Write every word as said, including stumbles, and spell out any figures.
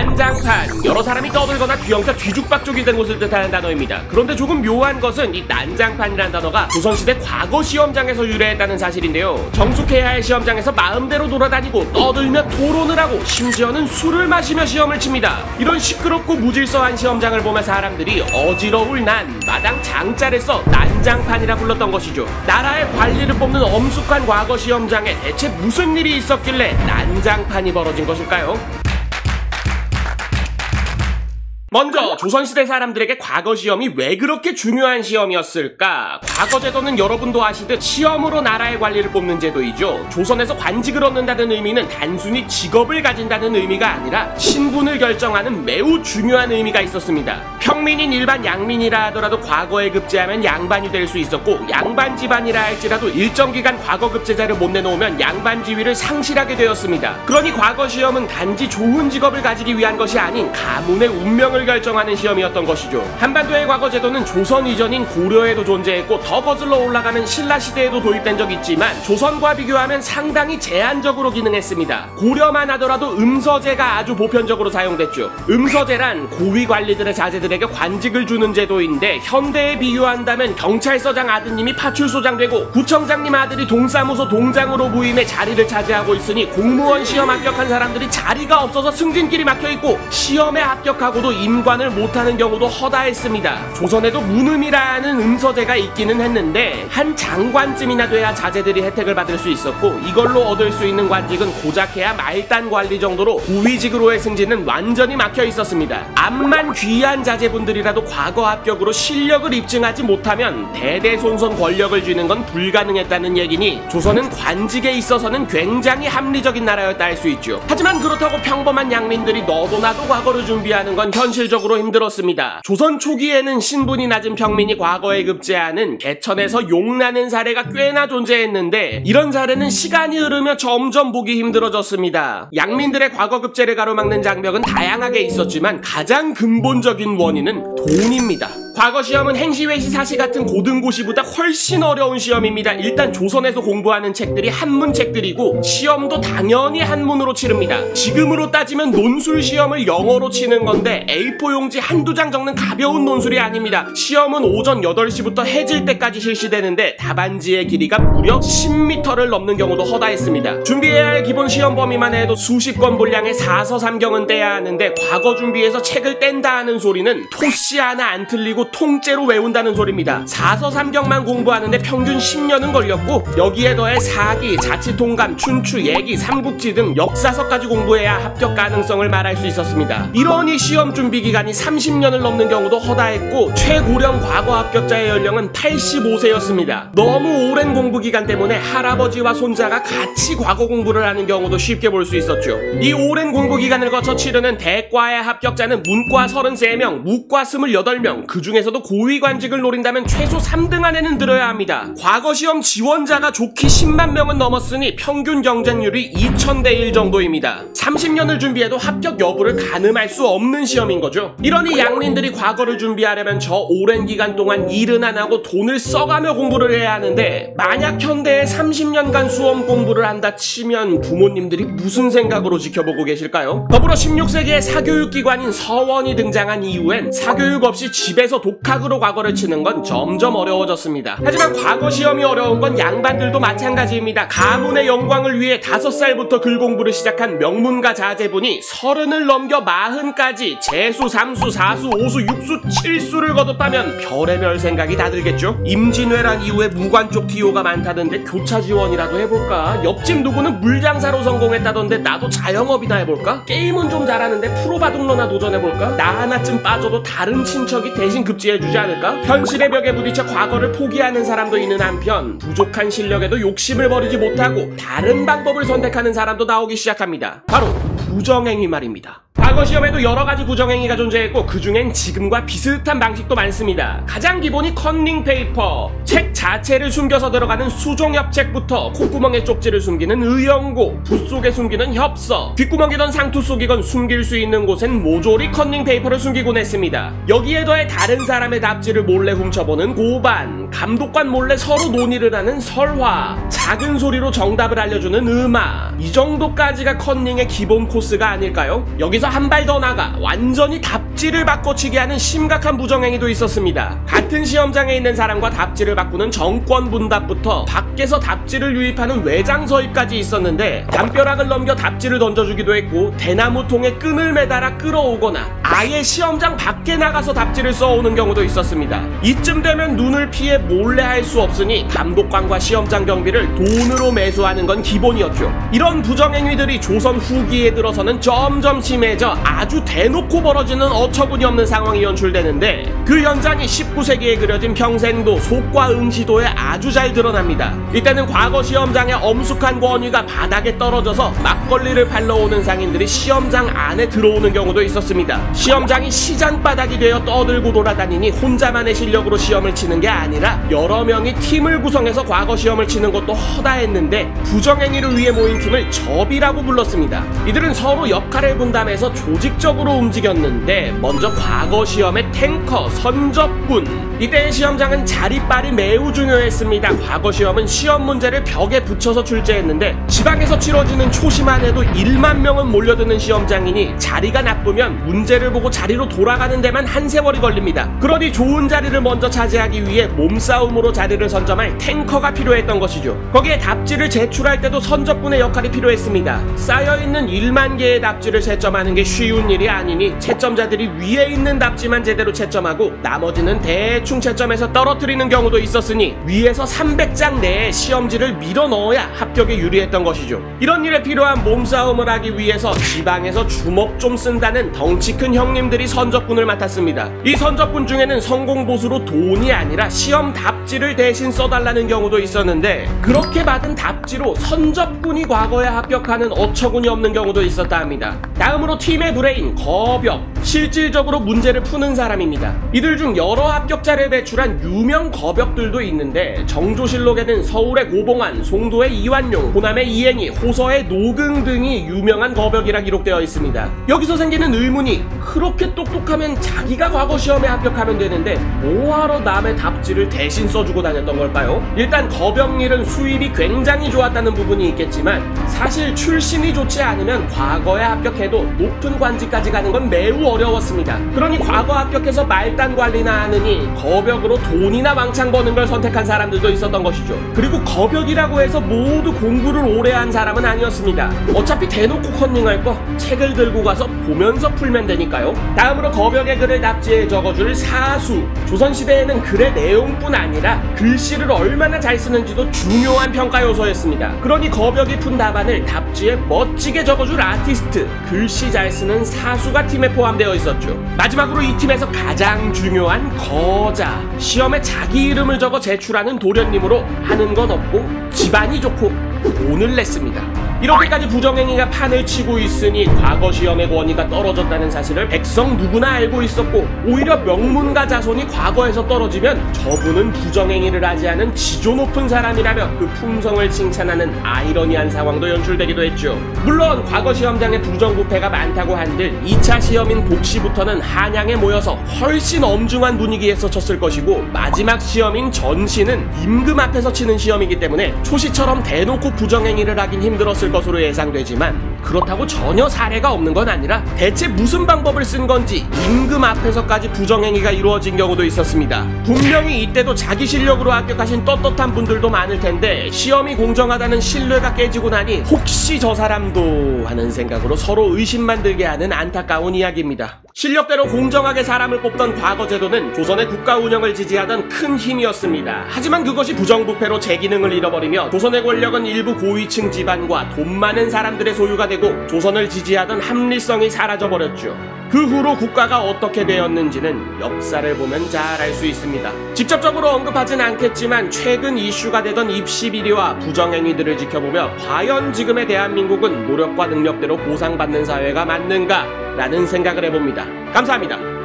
난장판, 여러 사람이 떠들거나 뒤엉켜 뒤죽박죽이 된 곳을 뜻하는 단어입니다. 그런데 조금 묘한 것은 이 난장판이라는 단어가 조선시대 과거 시험장에서 유래했다는 사실인데요. 정숙해야 할 시험장에서 마음대로 돌아다니고 떠들며 토론을 하고 심지어는 술을 마시며 시험을 칩니다. 이런 시끄럽고 무질서한 시험장을 보며 사람들이 어지러울 난, 마당 장자를 써 난장판이라 불렀던 것이죠. 나라의 관리를 뽑는 엄숙한 과거 시험장에 대체 무슨 일이 있었길래 난장판이 벌어진 것일까요? 먼저 조선시대 사람들에게 과거 시험이 왜 그렇게 중요한 시험이었을까? 과거 제도는 여러분도 아시듯 시험으로 나라의 관리를 뽑는 제도이죠. 조선에서 관직을 얻는다는 의미는 단순히 직업을 가진다는 의미가 아니라 신분을 결정하는 매우 중요한 의미가 있었습니다. 평민인 일반 양민이라 하더라도 과거에 급제하면 양반이 될 수 있었고, 양반 집안이라 할지라도 일정 기간 과거 급제자를 못 내놓으면 양반 지위를 상실하게 되었습니다. 그러니 과거 시험은 단지 좋은 직업을 가지기 위한 것이 아닌 가문의 운명을 결정하는 시험이었던 것이죠. 한반도의 과거 제도는 조선 이전인 고려에도 존재했고 더 거슬러 올라가는 신라시대에도 도입된 적이 있지만 조선과 비교하면 상당히 제한적으로 기능했습니다. 고려만 하더라도 음서제가 아주 보편적으로 사용됐죠. 음서제란 고위 관리들의 자제들에게 관직을 주는 제도인데 현대에 비유한다면 경찰서장 아드님이 파출소장 되고 구청장님 아들이 동사무소 동장으로 부임해 자리를 차지하고 있으니 공무원 시험 합격한 사람들이 자리가 없어서 승진길이 막혀있고 시험에 합격하고도 임관을 못하는 경우도 허다했습니다. 조선에도 문음이라는 음서제가 있기는 했는데 한 장관쯤이나 돼야 자제들이 혜택을 받을 수 있었고, 이걸로 얻을 수 있는 관직은 고작해야 말단 관리 정도로 고위직으로의 승진은 완전히 막혀 있었습니다. 암만 귀한 자제분들이라도 과거 합격으로 실력을 입증하지 못하면 대대손손 권력을 쥐는 건 불가능했다는 얘기니 조선은 관직에 있어서는 굉장히 합리적인 나라였다 할 수 있죠. 하지만 그렇다고 평범한 양민들이 너도 나도 과거를 준비하는 건 현실 실적으로 힘들었습니다. 조선 초기에는 신분이 낮은 평민이 과거에 급제하는 개천에서 용나는 사례가 꽤나 존재했는데 이런 사례는 시간이 흐르며 점점 보기 힘들어졌습니다. 양민들의 과거 급제를 가로막는 장벽은 다양하게 있었지만 가장 근본적인 원인은 돈입니다. 과거 시험은 행시, 회시, 사시 같은 고등고시보다 훨씬 어려운 시험입니다. 일단 조선에서 공부하는 책들이 한문책들이고 시험도 당연히 한문으로 치릅니다. 지금으로 따지면 논술 시험을 영어로 치는 건데 에이포 용지 한두 장 적는 가벼운 논술이 아닙니다. 시험은 오전 여덟 시부터 해질 때까지 실시되는데 답안지의 길이가 무려 십 미터를 넘는 경우도 허다했습니다. 준비해야 할 기본 시험 범위만 해도 수십 권 분량의 사서 삼경은 떼야 하는데 과거 준비해서 책을 뗀다 하는 소리는 토씨 하나 안 틀리고 통째로 외운다는 소리입니다. 사서 삼경만 공부하는데 평균 십 년은 걸렸고 여기에 더해 사기, 자치통감, 춘추, 예기, 삼국지 등 역사서까지 공부해야 합격 가능성을 말할 수 있었습니다. 이러니 시험 준비 기간이 삼십 년을 넘는 경우도 허다했고 최고령 과거 합격자의 연령은 팔십오 세였습니다. 너무 오랜 공부 기간 때문에 할아버지와 손자가 같이 과거 공부를 하는 경우도 쉽게 볼 수 있었죠. 이 오랜 공부 기간을 거쳐 치르는 대과의 합격자는 문과 서른세 명, 무과 스물여덟 명, 그 중에서도 고위관직을 노린다면 최소 삼 등 안에는 들어야 합니다. 과거 시험 지원자가 좋기 십만 명은 넘었으니 평균 경쟁률이 이천 대 일 정도입니다. 삼십 년을 준비해도 합격 여부를 가늠할 수 없는 시험인 거죠. 이러니 양민들이 과거를 준비하려면 저 오랜 기간 동안 일은 안 하고 돈을 써가며 공부를 해야 하는데 만약 현대에 삼십 년간 수험 공부를 한다 치면 부모님들이 무슨 생각으로 지켜보고 계실까요? 더불어 십육 세기에 사교육기관인 서원이 등장한 이후엔 사교육 없이 집에서 독학으로 과거를 치는 건 점점 어려워졌습니다. 하지만 과거 시험이 어려운 건 양반들도 마찬가지입니다. 가문의 영광을 위해 다섯 살부터 글 공부를 시작한 명문가 자제분이 서른을 넘겨 마흔까지 재수, 삼수, 사수, 오수, 육수, 칠수를 거뒀다면 별의별 생각이 다 들겠죠? 임진왜란 이후에 무관 쪽 티오가 많다던데 교차 지원이라도 해볼까? 옆집 누구는 물장사로 성공했다던데 나도 자영업이나 해볼까? 게임은 좀 잘하는데 프로바둑러나 도전해볼까? 나 하나쯤 빠져도 다른 친척이 대신 급제해주지 않을까? 현실의 벽에 부딪혀 과거를 포기하는 사람도 있는 한편 부족한 실력에도 욕심을 버리지 못하고 다른 방법을 선택하는 사람도 나오기 시작합니다. 바로 부정행위 말입니다. 과거 시험에도 여러가지 부정행위가 존재했고 그중엔 지금과 비슷한 방식도 많습니다. 가장 기본이 컨닝 페이퍼, 책 자체를 숨겨서 들어가는 수종협책부터 콧구멍에 쪽지를 숨기는 의연고, 붓 속에 숨기는 협서, 귓구멍이던 상투 속이건 숨길 수 있는 곳엔 모조리 컨닝 페이퍼를 숨기곤 했습니다. 여기에 더해 다른 사람의 답지를 몰래 훔쳐보는 고반, 감독관 몰래 서로 논의를 하는 설화, 작은 소리로 정답을 알려주는 음악, 이 정도까지가 컨닝의 기본 코스가 아닐까요? 여기서 한 한 발 더 나가 완전히 답지를 바꿔치기 하는 심각한 부정행위도 있었습니다. 같은 시험장에 있는 사람과 답지를 바꾸는 정권 분답부터 밖에서 답지를 유입하는 외장 서입까지 있었는데, 담벼락을 넘겨 답지를 던져주기도 했고 대나무통에 끈을 매달아 끌어오거나 아예 시험장 밖에 나가서 답지를 써오는 경우도 있었습니다. 이쯤 되면 눈을 피해 몰래 할 수 없으니 감독관과 시험장 경비를 돈으로 매수하는 건 기본이었죠. 이런 부정행위들이 조선 후기에 들어서는 점점 심해져 아주 대놓고 벌어지는 어처구니 없는 상황이 연출되는데, 그 현장이 십구 세기에 그려진 평생도 속과 응시도에 아주 잘 드러납니다. 이때는 과거 시험장의 엄숙한 권위가 바닥에 떨어져서 막걸리를 팔러 오는 상인들이 시험장 안에 들어오는 경우도 있었습니다. 시험장이 시장 바닥이 되어 떠들고 돌아다니니 혼자만의 실력으로 시험을 치는 게 아니라 여러 명이 팀을 구성해서 과거 시험을 치는 것도 허다했는데, 부정행위를 위해 모인 팀을 접이라고 불렀습니다. 이들은 서로 역할을 분담해서 조직적으로 움직였는데, 먼저 과거 시험의 탱커, 선접군. 이때의 시험장은 자리빨이 매우 중요했습니다. 과거 시험은 시험 문제를 벽에 붙여서 출제했는데, 지방에서 치러지는 초시만 해도 일만 명은 몰려드는 시험장이니 자리가 나쁘면 문제를 보고 자리로 돌아가는 데만 한 세월이 걸립니다. 그러니 좋은 자리를 먼저 차지하기 위해 몸싸움으로 자리를 선점할 탱커가 필요했던 것이죠. 거기에 답지를 제출할 때도 선접군의 역할이 필요했습니다. 쌓여있는 일만 개의 답지를 채점하는 게 쉬운 일이 아니니 채점자들이 위에 있는 답지만 제대로 채점하고 나머지는 대충 채점해서 떨어뜨리는 경우도 있었으니 위에서 삼백 장 내에 시험지를 밀어 넣어야 합격에 유리했던 것이죠. 이런 일에 필요한 몸싸움을 하기 위해서 지방에서 주먹 좀 쓴다는 덩치 큰 형님들이 선접군을 맡았습니다. 이 선접군 중에는 성공보수로 돈이 아니라 시험 답지를 대신 써달라는 경우도 있었는데, 그렇게 받은 답지로 선접군이 과거에 합격하는 어처구니 없는 경우도 있었다 합니다. 다음으로 팀의 브레인, 거벽. 실질적으로 문제를 푸는 사람입니다. 이들 중 여러 합격자를 배출한 유명 거벽들도 있는데, 정조실록에는 서울의 고봉안, 송도의 이완용, 호남의 이행이, 호서의 노긍 등이 유명한 거벽이라 기록되어 있습니다. 여기서 생기는 의문이, 그렇게 똑똑하면 자기가 과거 시험에 합격하면 되는데 뭐하러 남의 답지를 대신 써주고 다녔던 걸까요? 일단 거벽일은 수입이 굉장히 좋았다는 부분이 있겠지만, 사실 출신이 좋지 않으면 과거에 합격해도 높은 관직까지 가는 건 매우 어려웠습니다. 그러니 과거 합격해서 말단 관리나 하느니 거벽으로 돈이나 왕창 버는 걸 선택한 사람들도 있었던 것이죠. 그리고 거벽이라고 해서 모두 공부를 오래 한 사람은 아니었습니다. 어차피 대놓고 컨닝할 거 책을 들고 가서 보면서 풀면 되니까요. 다음으로 거벽의 글을 답지에 적어줄 사수. 조선시대에는 글의 내용뿐 아니라 글씨를 얼마나 잘 쓰는지도 중요한 평가 요소였습니다. 그러니 거벽이 푼 답안을 답지에 멋지게 적어줄 아티스트, 글씨 잘 쓰는 사수가 팀에 포함되어 있었죠. 마지막으로 이 팀에서 가장 중요한 거자. 시험에 자기 이름을 적어 제출하는 도련님으로 하는 건 없고 집안이 좋고 돈을 냈습니다. 이렇게까지 부정행위가 판을 치고 있으니 과거 시험의 권위가 떨어졌다는 사실을 백성 누구나 알고 있었고, 오히려 명문가 자손이 과거에서 떨어지면 저분은 부정행위를 하지 않은 지조 높은 사람이라며 그 품성을 칭찬하는 아이러니한 상황도 연출되기도 했죠. 물론 과거 시험장에 부정부패가 많다고 한들 이 차 시험인 복시부터는 한양에 모여서 훨씬 엄중한 분위기에서 쳤을 것이고, 마지막 시험인 전시는 임금 앞에서 치는 시험이기 때문에 초시처럼 대놓고 부정행위를 하긴 힘들었을 것으로 예상되지만, 그렇다고 전혀 사례가 없는 건 아니라 대체 무슨 방법을 쓴 건지 임금 앞에서까지 부정행위가 이루어진 경우도 있었습니다. 분명히 이때도 자기 실력으로 합격하신 떳떳한 분들도 많을 텐데, 시험이 공정하다는 신뢰가 깨지고 나니 혹시 저 사람도 하는 생각으로 서로 의심만 들게 하는 안타까운 이야기입니다. 실력대로 공정하게 사람을 뽑던 과거 제도는 조선의 국가 운영을 지지하던 큰 힘이었습니다. 하지만 그것이 부정부패로 제 기능을 잃어버리며 조선의 권력은 일부 고위층 집안과 돈 많은 사람들의 소유가 되고 조선을 지지하던 합리성이 사라져버렸죠. 그 후로 국가가 어떻게 되었는지는 역사를 보면 잘 알 수 있습니다. 직접적으로 언급하진 않겠지만 최근 이슈가 되던 입시 비리와 부정행위들을 지켜보며 과연 지금의 대한민국은 노력과 능력대로 보상받는 사회가 맞는가? 라는 생각을 해봅니다. 감사합니다.